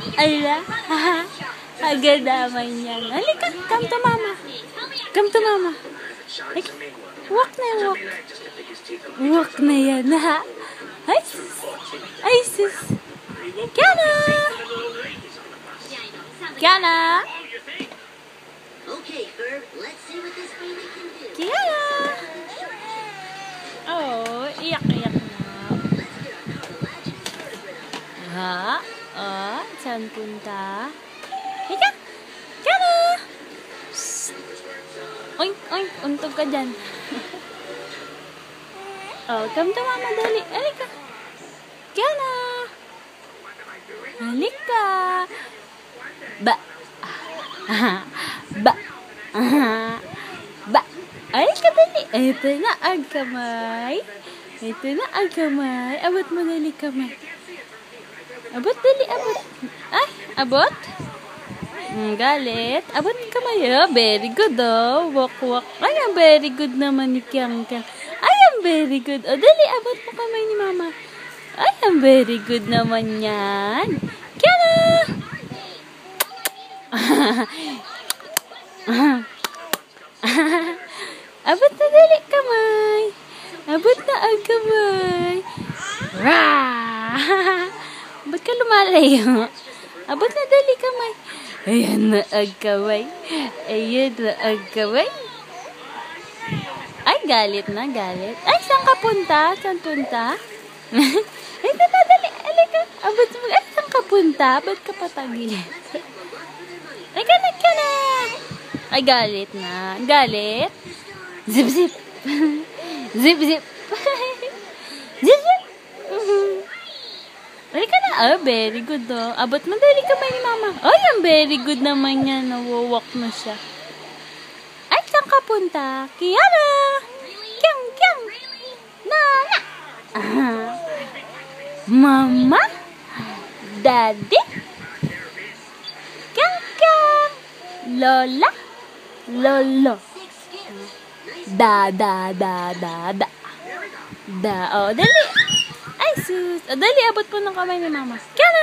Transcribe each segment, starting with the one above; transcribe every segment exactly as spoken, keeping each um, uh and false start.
Ala, haha. Agad naman yan. Halika, come to mama. Come to mama. Halika. Walk na yan, walk. Walk na yan, ha? Ay, sis. Ay, sis. Keanna! Keanna! Keanna! Oh, iyak-iyak na. Ha? Oh, saan punta? Hika! Keanna! Oink, oink, untog ka dyan. Oh, come to mama, dali. Halika. Keanna! Halika. Ba. Ba. Ba. Halika, dali. Ito na ang kamay. Ito na ang kamay. Abot mo dali kamay. Abot dali, abot. Ay, abot. Mm, galit. Abot kamay. Oh, very good, oh. Walk, walk. Ay, ang very good naman ni Keanna. Ay, ang very good. O, dali, abot mo kamay ni mama. Ay, ang very good naman yan. Keanna! Abot na dali kamay. Abot na ang kamay. Rah! Ba't ka lumalayo? Abot na dali kamay. Ayan na ang kamay. Ayan na ang kamay. Ay, galit na, galit. Ay, saan ka punta? Saan punta? Ay, tata, dali. Alika. Abot mo. Ay, saan ka punta? Ba't ka patagilid? Ay, kanak ka na. Ay, galit na. Galit. Zip, zip. Zip, zip. Zip, zip. Ay, ka na. Oh, very good, oh. Abot mo, dali kamay ni mama. Ay, ang very good naman yan. Nawawak na siya. Ay, saan ka punta? Keanna! Kyang, kyang! Nana! Ah. Mama? Daddy? Kyang, kyang! Lola? Lolo? Da, da, da, da, da. Da, oh, dali. Ay, sus. Oh, dali, abot po ng kamay ni mama. Keanna!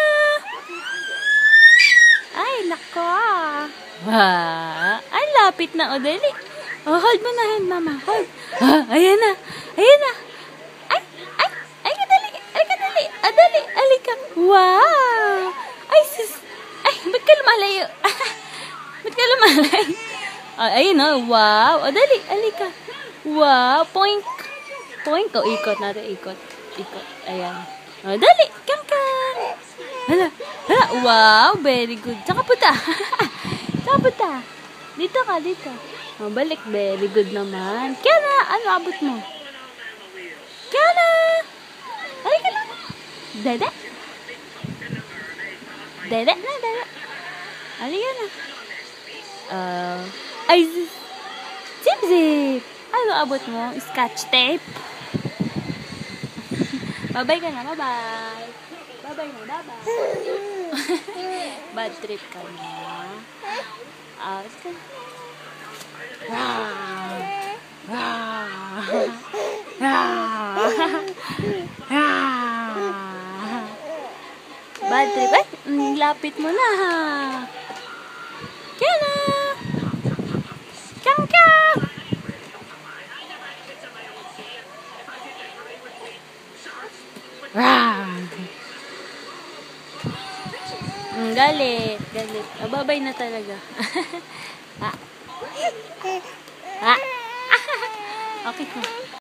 Ay, nako. Wow. Ay, lapit na, oh, dali. Oh, hold mo na hand, mama. Hold. Ah, ayan na. Ayan na. Ay, ay, ay, dali. Ay, dali. Ah, dali. Alika. Wow. Ay, sus. Ay, ba't ka lumalayo? Ba't ka lumalayo? Oh, ayun, oh. Wow. Oh, dali. Alika. Wow. Poink. Poink. Oh, ikot natin. Ikot. Ikot. Ayan. Oh, dali. Kang-kang. Hala. Hala. Wow. Very good. Saka punta. Saka punta. Dito ka, dito. Oh, balik. Very good naman. Keanna, ano abot mo? Keanna! Halika na. Dada. Dada na, dada. Halika na. Uh, ay, zip, zip. Ano abot mo? Scotch tape. Bye-bye ka na, bye-bye. Bye-bye na, bye-bye. Bad trip ka na. Ah, uh, Rah! Rah! Rah! Rah! Bad trip. Ay, lapit mo na, ha? Keanna! Kyang, kyang! Rah! Mm, galit, galit. Ababay na talaga. Ha? Ha? Okay ko.